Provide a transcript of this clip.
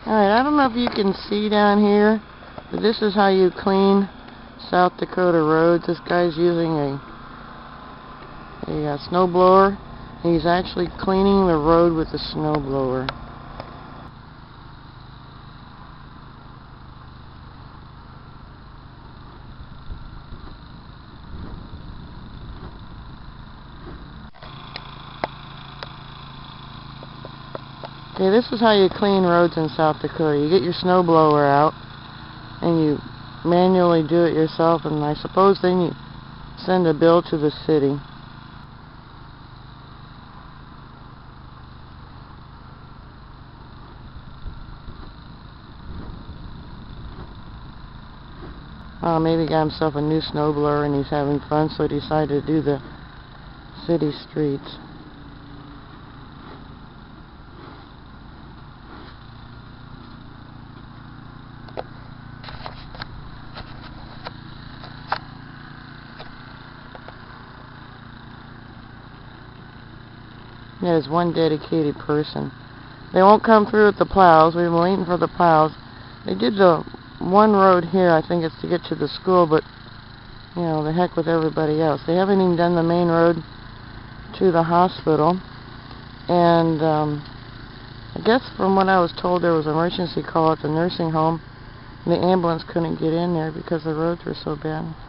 Alright, I don't know if you can see down here, but this is how you clean South Dakota roads. This guy's using a snow blower. He's actually cleaning the road with a snow blower. Okay, this is how you clean roads in South Dakota. You get your snow blower out and you manually do it yourself, and I suppose then you send a bill to the city. Maybe he got himself a new snow blower and he's having fun, so he decided to do the city streets. There's one dedicated person. They won't come through with the plows. We've been waiting for the plows. They did the one road here, I think it's to get to the school, but, you know, the heck with everybody else. They haven't even done the main road to the hospital. And I guess from what I was told, there was an emergency call at the nursing home. And the ambulance couldn't get in there because the roads were so bad.